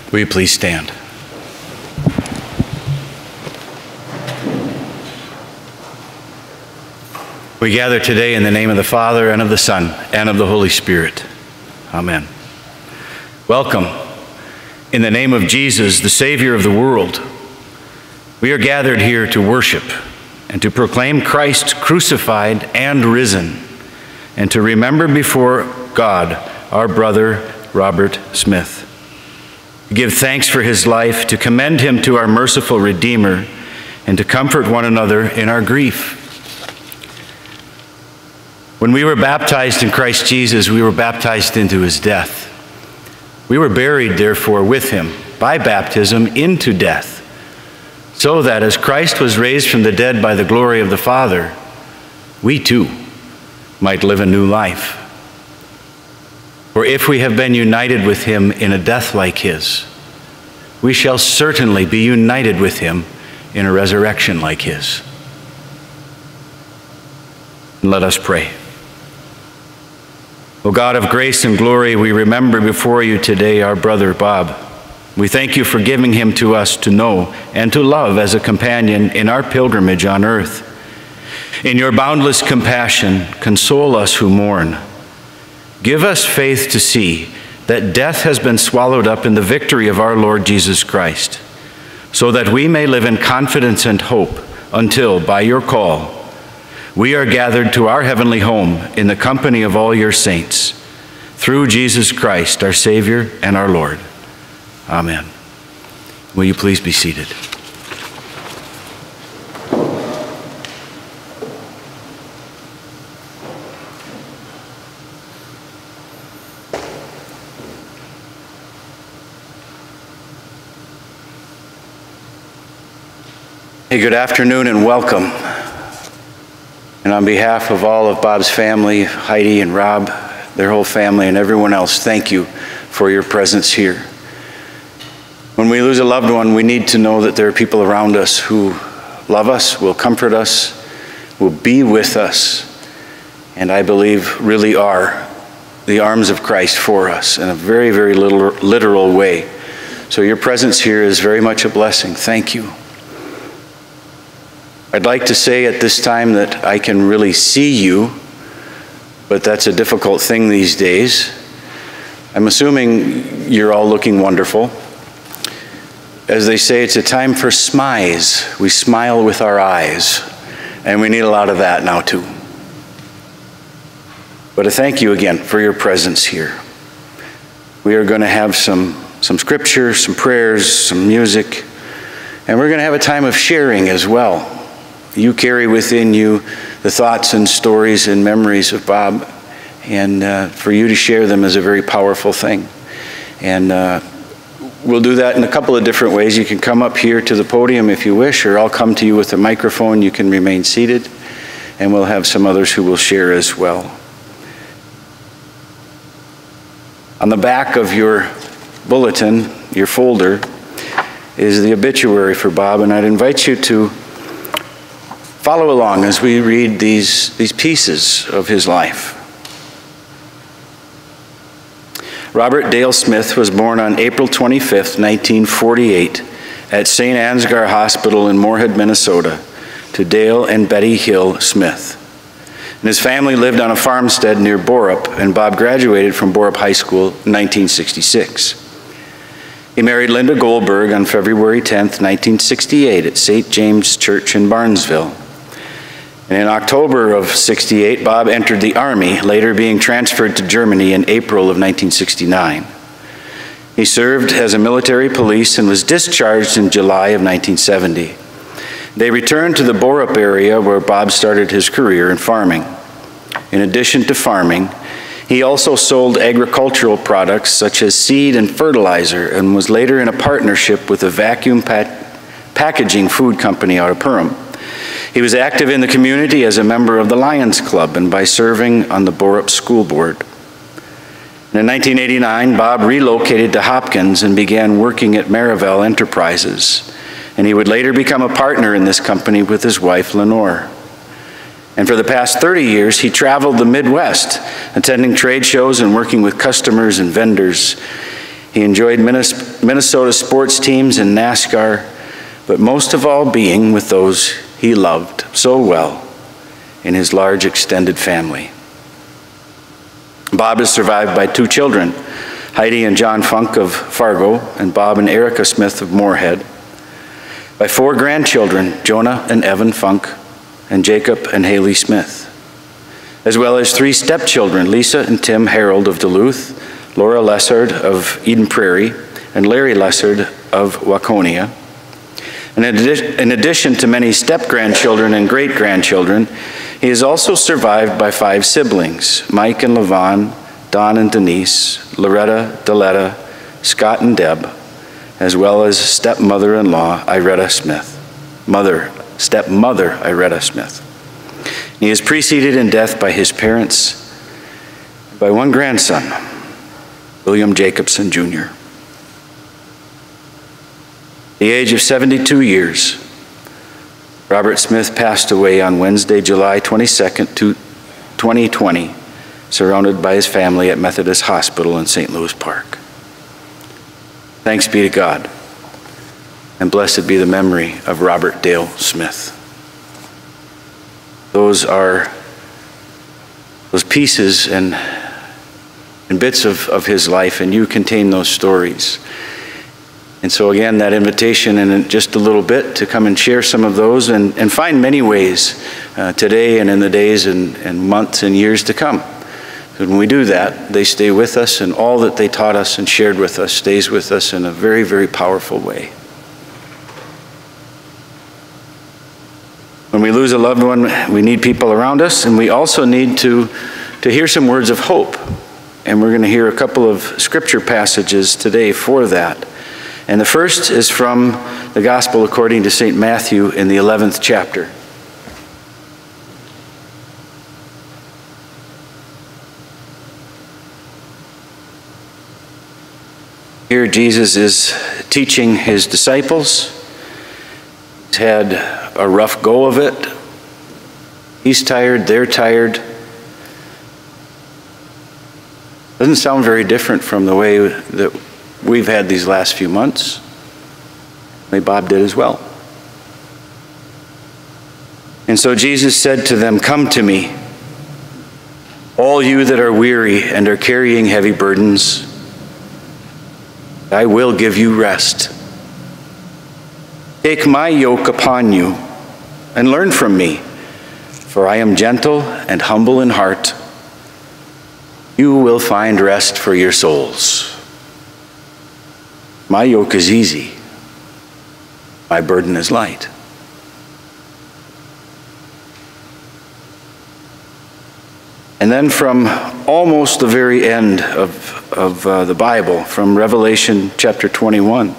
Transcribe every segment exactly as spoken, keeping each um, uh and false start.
Will you please stand? We gather today in the name of the Father, and of the Son, and of the Holy Spirit. Amen. Welcome. In the name of Jesus, the Savior of the world, we are gathered here to worship and to proclaim Christ crucified and risen, and to remember before God our brother Robert Smith. We give thanks for his life, to commend him to our merciful Redeemer, and to comfort one another in our grief. When we were baptized in Christ Jesus, we were baptized into his death. We were buried, therefore, with him by baptism into death, so that as Christ was raised from the dead by the glory of the Father, we too might live a new life. For if we have been united with him in a death like his, we shall certainly be united with him in a resurrection like his. And let us pray. O God of grace and glory, we remember before you today our brother Bob. We thank you for giving him to us to know and to love as a companion in our pilgrimage on earth. In your boundless compassion, console us who mourn. Give us faith to see that death has been swallowed up in the victory of our Lord Jesus Christ, so that we may live in confidence and hope until, by your call, we are gathered to our heavenly home in the company of all your saints, through Jesus Christ, our Savior and our Lord. Amen. Will you please be seated? Hey, good afternoon and welcome. And on behalf of all of Bob's family, Heidi and Rob, their whole family, and everyone else, thank you for your presence here. When we lose a loved one, we need to know that there are people around us who love us, will comfort us, will be with us, and I believe really are the arms of Christ for us in a very, very little, literal way. So your presence here is very much a blessing. Thank you. I'd like to say at this time that I can really see you, but that's a difficult thing these days. I'm assuming you're all looking wonderful. As they say, it's a time for smize. We smile with our eyes, and we need a lot of that now too. But I thank you again for your presence here. We are going to have some, some scripture, some prayers, some music, and we're going to have a time of sharing as well. You carry within you the thoughts and stories and memories of Bob, and uh, for you to share them is a very powerful thing. And uh, we'll do that in a couple of different ways. You can come up here to the podium if you wish, or I'll come to you with a microphone. You can remain seated, and we'll have some others who will share as well. On the back of your bulletin, your folder, is the obituary for Bob, and I'd invite you to follow along as we read these, these pieces of his life. Robert Dale Smith was born on April twenty-fifth, nineteen forty-eight, at Saint Ansgar Hospital in Moorhead, Minnesota, to Dale and Betty Hill Smith. And his family lived on a farmstead near Borup, and Bob graduated from Borup High School in nineteen sixty-six. He married Linda Goldberg on February tenth, nineteen sixty-eight, at Saint James Church in Barnesville. And in October of sixty-eight, Bob entered the Army, later being transferred to Germany in April of nineteen sixty-nine. He served as a military police and was discharged in July of nineteen seventy. They returned to the Borup area where Bob started his career in farming. In addition to farming, he also sold agricultural products such as seed and fertilizer, and was later in a partnership with a vacuum pa- packaging food company out of Perham. He was active in the community as a member of the Lions Club and by serving on the Borup School Board. And in nineteen eighty-nine, Bob relocated to Hopkins and began working at Marivel Enterprises, and he would later become a partner in this company with his wife, Lenore. And for the past thirty years, he traveled the Midwest, attending trade shows and working with customers and vendors. He enjoyed Minnesota sports teams and NASCAR, but most of all being with those he loved so well in his large extended family. Bob is survived by two children, Heidi and John Funk of Fargo, and Bob and Erica Smith of Moorhead, by four grandchildren, Jonah and Evan Funk, and Jacob and Haley Smith, as well as three stepchildren, Lisa and Tim Harold of Duluth, Laura Lessard of Eden Prairie, and Larry Lessard of Waconia. And in addition to many step-grandchildren and great-grandchildren, he is also survived by five siblings, Mike and Levon, Don and Denise, Loretta, Deletta, Scott and Deb, as well as stepmother-in-law Iretta Smith, mother, stepmother Iretta Smith. He is preceded in death by his parents, by one grandson, William Jacobson, Junior At the age of seventy-two years, Robert Smith passed away on Wednesday, July twenty-second, twenty twenty, surrounded by his family at Methodist Hospital in Saint Louis Park. Thanks be to God, and blessed be the memory of Robert Dale Smith. Those are those pieces and, and bits of, of his life, and you contain those stories. And so again, that invitation in just a little bit to come and share some of those and, and find many ways uh, today and in the days and, and months and years to come. When we do that, they stay with us, and all that they taught us and shared with us stays with us in a very, very powerful way. When we lose a loved one, we need people around us, and we also need to, to hear some words of hope. And we're going to hear a couple of scripture passages today for that. And the first is from the Gospel according to Saint Matthew in the eleventh chapter. Here Jesus is teaching his disciples. He's had a rough go of it. He's tired, they're tired. Doesn't sound very different from the way that we've had these last few months. Maybe Bob did as well. And so Jesus said to them, "Come to me, all you that are weary and are carrying heavy burdens. I will give you rest. Take my yoke upon you and learn from me, for I am gentle and humble in heart. You will find rest for your souls. My yoke is easy. My burden is light." And then from almost the very end of, of uh, the Bible, from Revelation chapter twenty-one.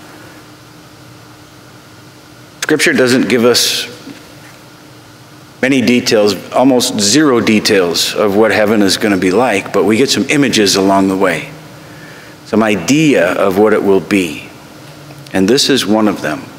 Scripture doesn't give us many details, almost zero details of what heaven is going to be like, but we get some images along the way, some idea of what it will be. And this is one of them.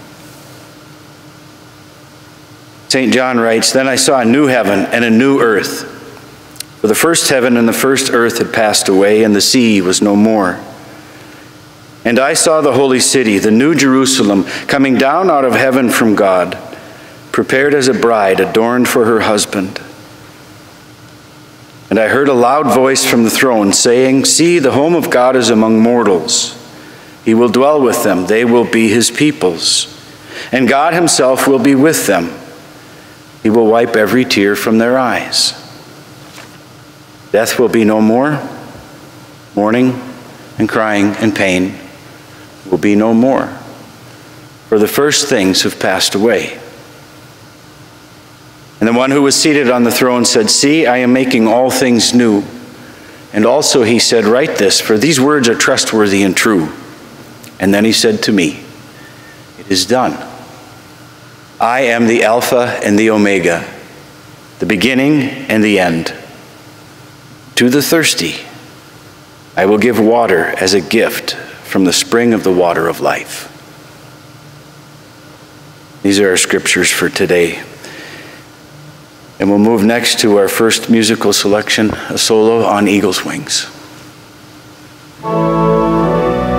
Saint John writes, "Then I saw a new heaven and a new earth. For the first heaven and the first earth had passed away, and the sea was no more. And I saw the holy city, the new Jerusalem, coming down out of heaven from God, prepared as a bride adorned for her husband. And I heard a loud voice from the throne saying, 'See, the home of God is among mortals. He will dwell with them. They will be his peoples. And God himself will be with them. He will wipe every tear from their eyes. Death will be no more. Mourning and crying and pain will be no more. For the first things have passed away.' And the one who was seated on the throne said, 'See, I am making all things new.' And also he said, 'Write this, for these words are trustworthy and true.' And then he said to me, 'It is done. I am the Alpha and the Omega, the beginning and the end. To the thirsty, I will give water as a gift from the spring of the water of life.'" These are our scriptures for today. And we'll move next to our first musical selection, a solo on Eagle's Wings.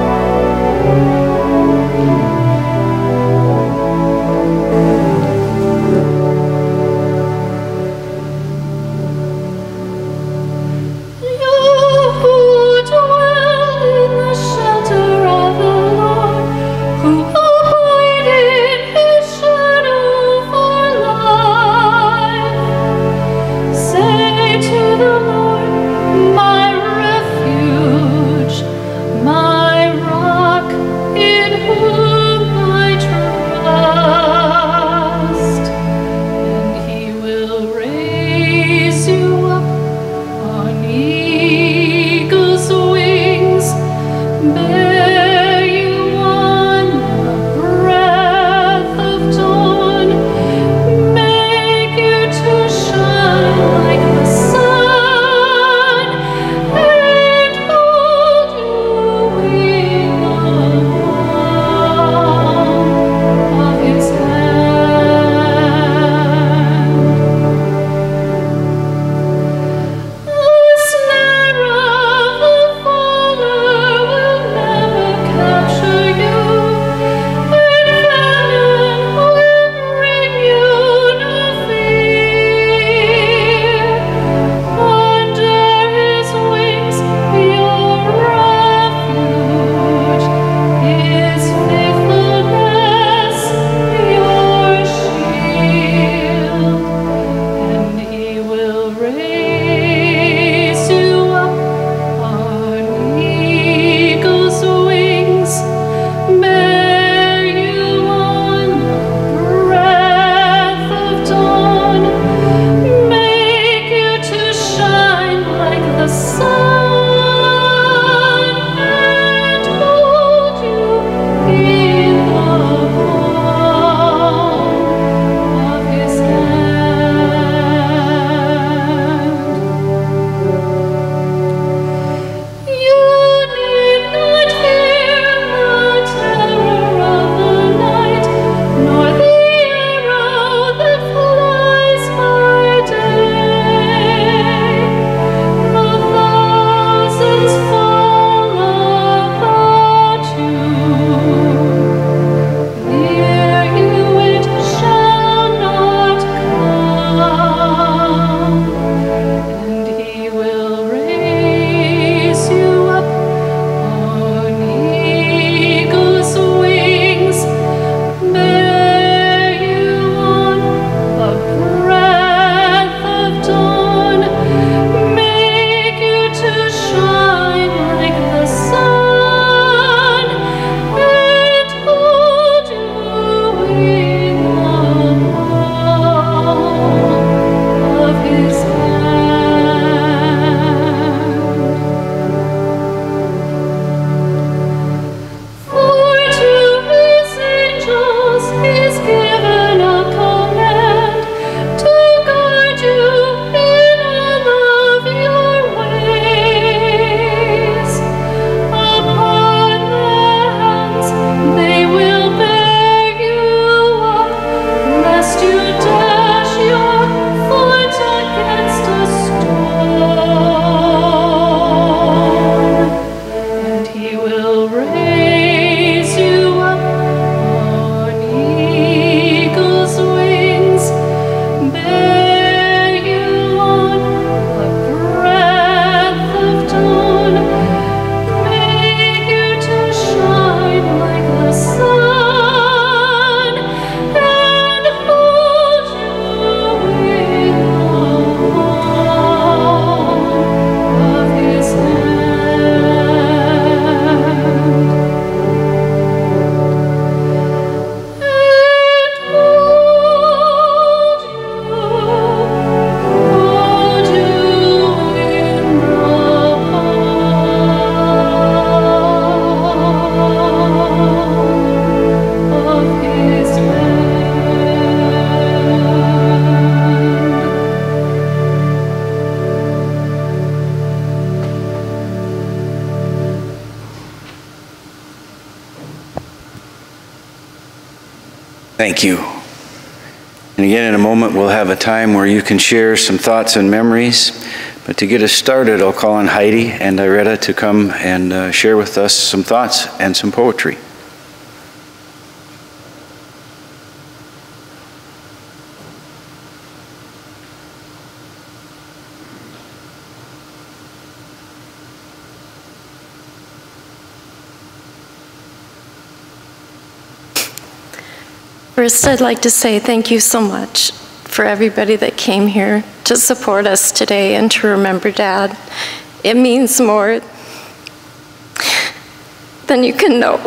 Thank you. And again, in a moment, we'll have a time where you can share some thoughts and memories. But to get us started, I'll call on Heidi and Iretta to come and uh, share with us some thoughts and some poetry. First, I'd like to say thank you so much for everybody that came here to support us today and to remember Dad. It means more than you can know.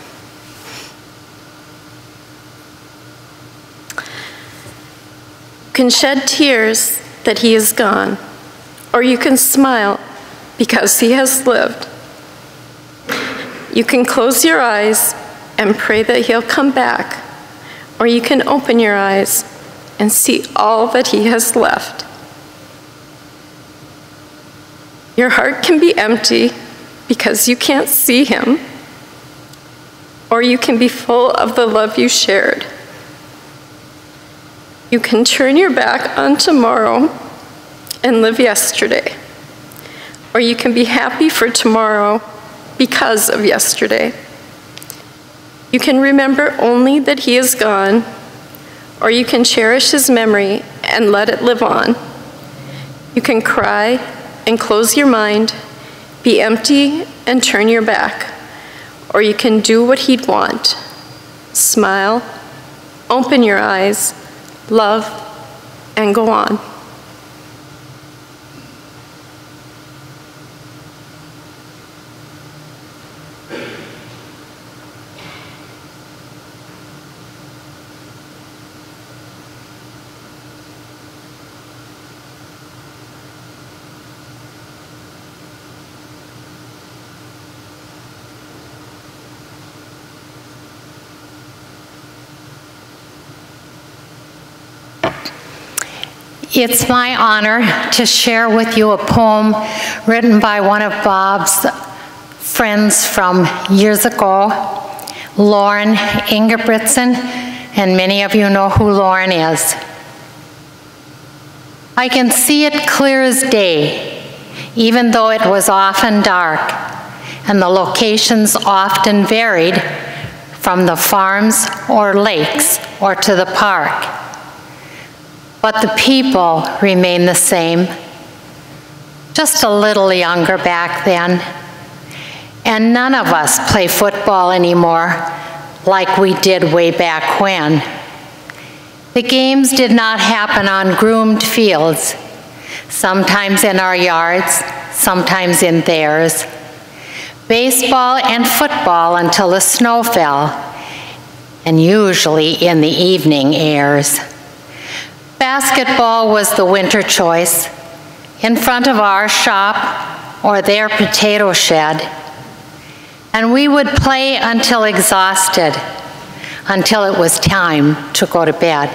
You can shed tears that he is gone, or you can smile because he has lived. You can close your eyes and pray that he'll come back, or you can open your eyes and see all that he has left. Your heart can be empty because you can't see him, or you can be full of the love you shared. You can turn your back on tomorrow and live yesterday, or you can be happy for tomorrow because of yesterday. You can remember only that he is gone, or you can cherish his memory and let it live on. You can cry and close your mind, be empty and turn your back, or you can do what he'd want. Smile, open your eyes, love, and go on. It's my honor to share with you a poem written by one of Bob's friends from years ago, Lauren Ingebrigtsen, and many of you know who Lauren is. I can see it clear as day, even though it was often dark, and the locations often varied from the farms or lakes or to the park. But the people remain the same, just a little younger back then. And none of us play football anymore like we did way back when. The games did not happen on groomed fields, sometimes in our yards, sometimes in theirs. Baseball and football until the snow fell, and usually in the evening airs. Basketball was the winter choice, in front of our shop or their potato shed. And we would play until exhausted, until it was time to go to bed.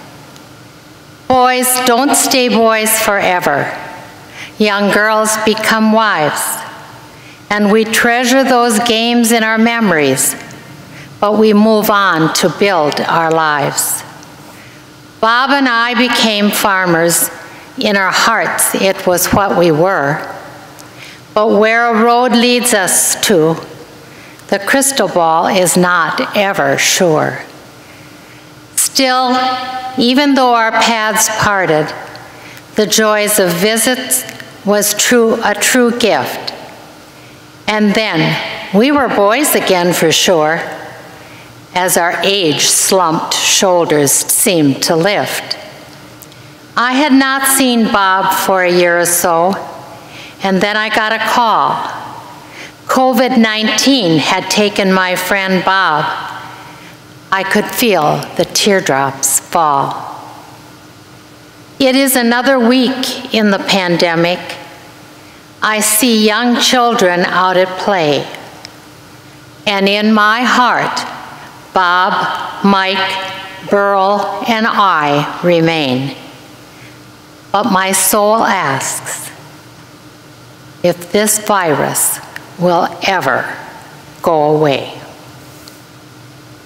Boys don't stay boys forever. Young girls become wives. And we treasure those games in our memories, but we move on to build our lives. Bob and I became farmers. In our hearts, it was what we were. But where a road leads us to, the crystal ball is not ever sure. Still, even though our paths parted, the joys of visits was true, a true gift. And then, we were boys again for sure, as our age-slumped shoulders seemed to lift. I had not seen Bob for a year or so, and then I got a call. COVID nineteen had taken my friend Bob. I could feel the teardrops fall. It is another week in the pandemic. I see young children out at play, and in my heart, Bob, Mike, Burl, and I remain. But my soul asks if this virus will ever go away.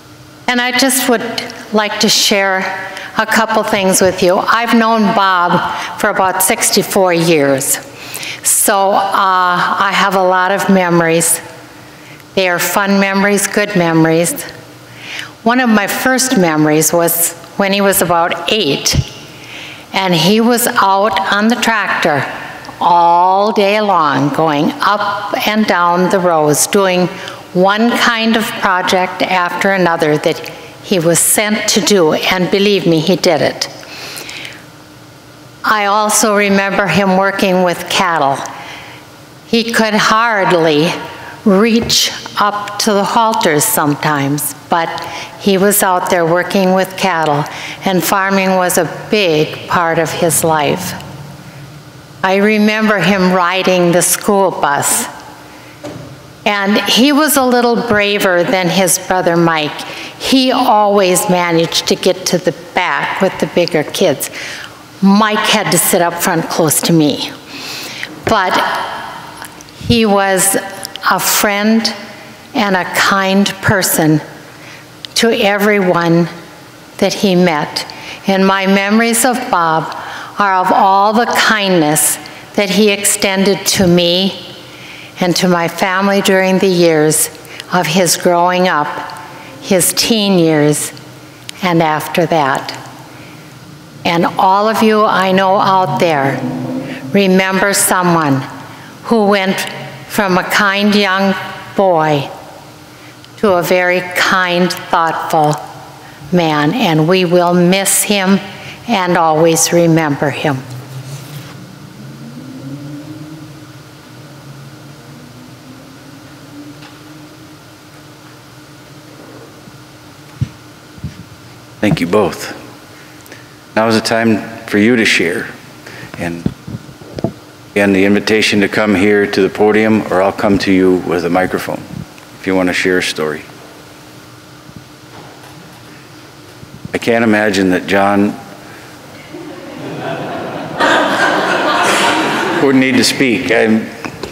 And I just would like to share a couple things with you. I've known Bob for about sixty-four years. So uh, I have a lot of memories. They are fun memories, good memories. One of my first memories was when he was about eight, and he was out on the tractor all day long, going up and down the rows, doing one kind of project after another that he was sent to do, and believe me, he did it. I also remember him working with cattle. He could hardly reach up to the halters sometimes, but he was out there working with cattle, and farming was a big part of his life. I remember him riding the school bus, and he was a little braver than his brother Mike. He always managed to get to the back with the bigger kids. Mike had to sit up front close to me. But he was a friend and a kind person to everyone that he met. And my memories of Bob are of all the kindness that he extended to me and to my family during the years of his growing up, his teen years, and after that. And all of you I know out there, remember someone who went from a kind young boy to a very kind, thoughtful man, and we will miss him and always remember him. Thank you both. Now is the time for you to share. And again, the invitation to come here to the podium, or I'll come to you with a microphone if you want to share a story. I can't imagine that John wouldn't need to speak. I'm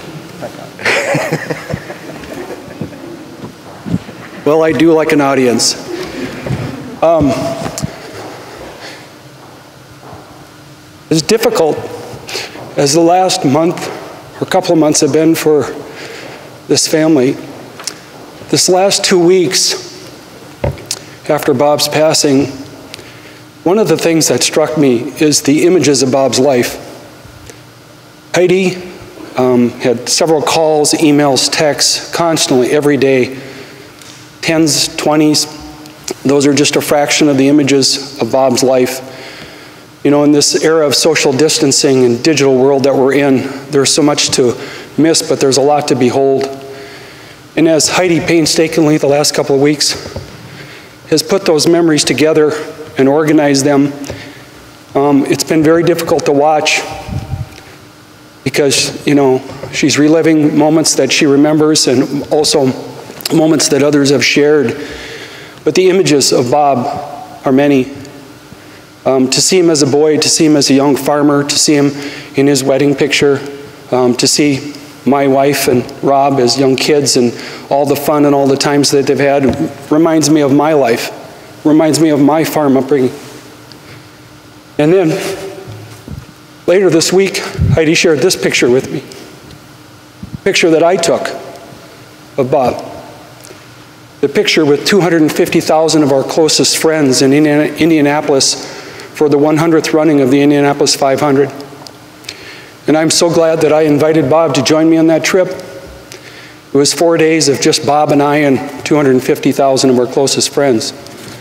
Well, I do like an audience. Um, as difficult as the last month or couple of months have been for this family, this last two weeks after Bob's passing, one of the things that struck me is the images of Bob's life. Heidi um, had several calls, emails, texts, constantly, every day, tens, twenties. Those are just a fraction of the images of Bob's life. You know, in this era of social distancing and digital world that we're in, there's so much to miss, but there's a lot to behold. And as Heidi painstakingly the last couple of weeks has put those memories together and organized them, um, it's been very difficult to watch because, you know, she's reliving moments that she remembers and also moments that others have shared. But the images of Bob are many. Um, to see him as a boy, to see him as a young farmer, to see him in his wedding picture, um, to see my wife and Rob as young kids and all the fun and all the times that they've had reminds me of my life, reminds me of my farm upbringing. And then later this week, Heidi shared this picture with me, a picture that I took of Bob. The picture with two hundred fifty thousand of our closest friends in Indianapolis for the one hundredth running of the Indianapolis five hundred. And I'm so glad that I invited Bob to join me on that trip. It was four days of just Bob and I and two hundred fifty thousand of our closest friends.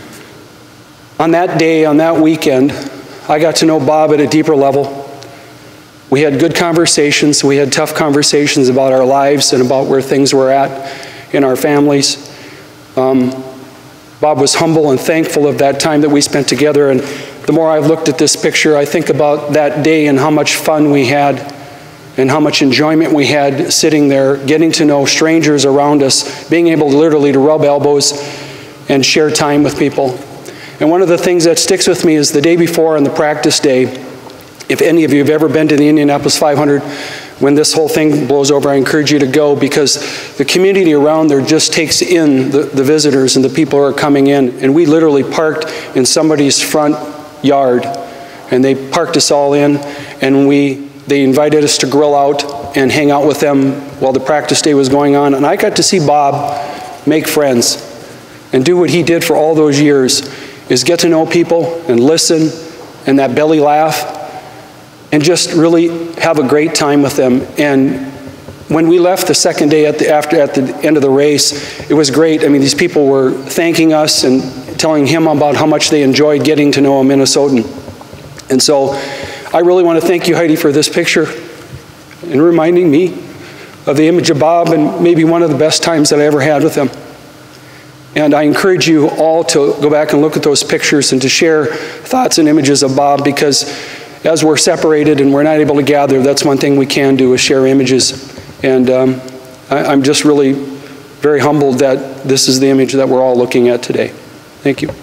On that day, on that weekend, I got to know Bob at a deeper level. We had good conversations. We had tough conversations about our lives and about where things were at in our families. Um, Bob was humble and thankful of that time that we spent together, and the more I've looked at this picture, I think about that day and how much fun we had and how much enjoyment we had sitting there, getting to know strangers around us, being able literally to rub elbows and share time with people. And one of the things that sticks with me is the day before on the practice day, if any of you have ever been to the Indianapolis five hundred, when this whole thing blows over, I encourage you to go, because the community around there just takes in the, the visitors and the people who are coming in. And we literally parked in somebody's front yard, and they parked us all in, and we, they invited us to grill out and hang out with them while the practice day was going on. And I got to see Bob make friends and do what he did for all those years, is get to know people and listen, and that belly laugh, and just really have a great time with them. And when we left the second day at the, after, at the end of the race, it was great. I mean, these people were thanking us and telling him about how much they enjoyed getting to know a Minnesotan. And so I really want to thank you, Heidi, for this picture and reminding me of the image of Bob, and maybe one of the best times that I ever had with him. And I encourage you all to go back and look at those pictures and to share thoughts and images of Bob, because as we're separated and we're not able to gather, that's one thing we can do, is share images. And um, I, I'm just really very humbled that this is the image that we're all looking at today. Thank you.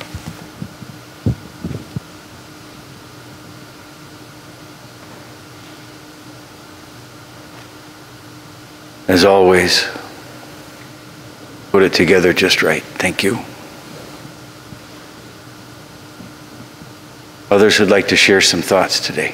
As always, put it together just right. Thank you. Others would like to share some thoughts today.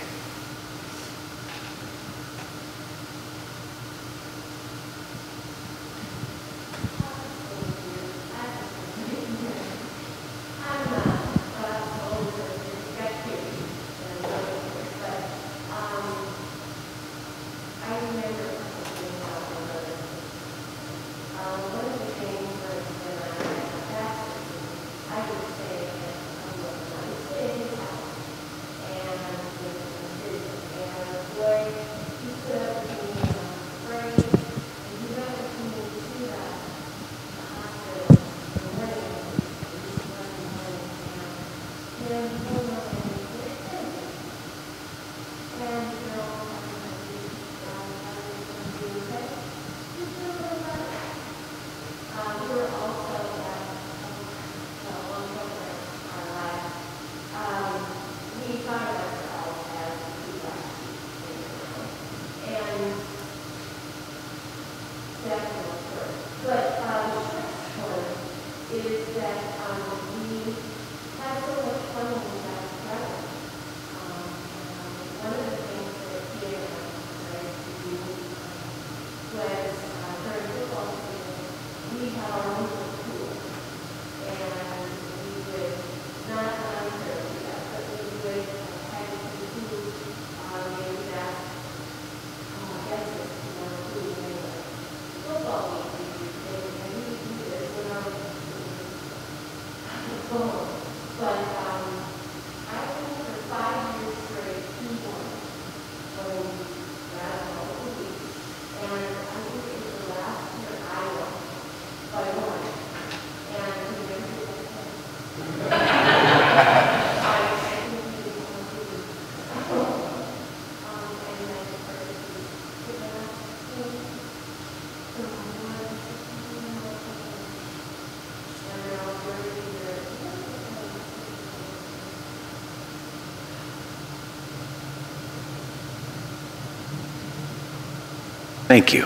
Thank you.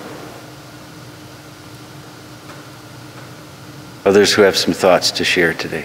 Others who have some thoughts to share today.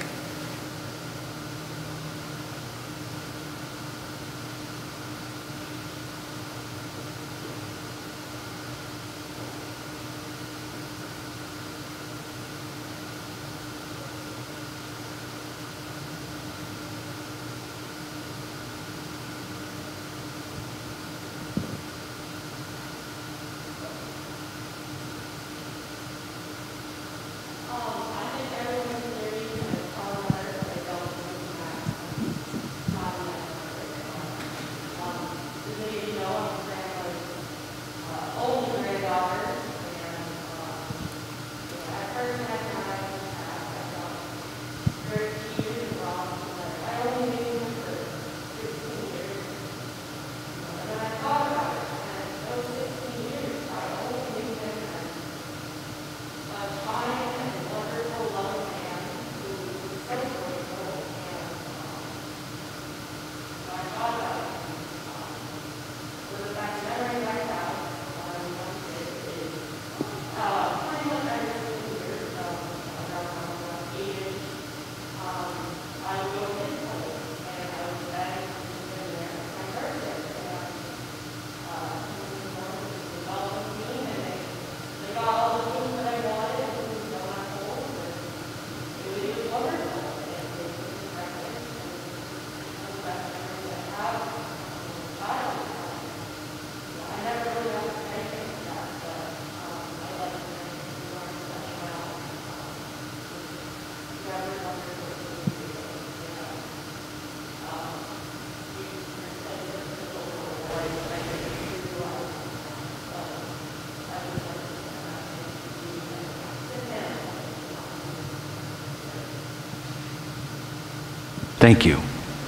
Thank you.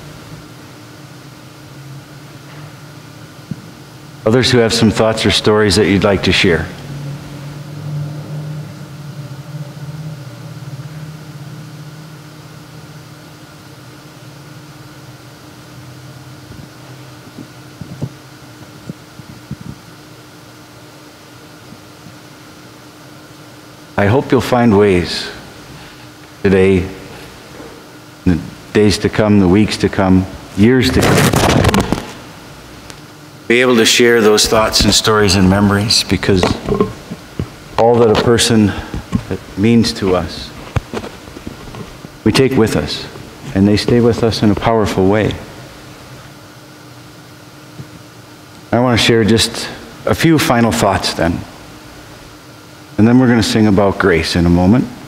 Others who have some thoughts or stories that you'd like to share? I hope you'll find ways today, in the days to come, the weeks to come, years to come, be able to share those thoughts and stories and memories, because all that a person that means to us, we take with us, and they stay with us in a powerful way. I want to share just a few final thoughts then. And then we're going to sing about grace in a moment.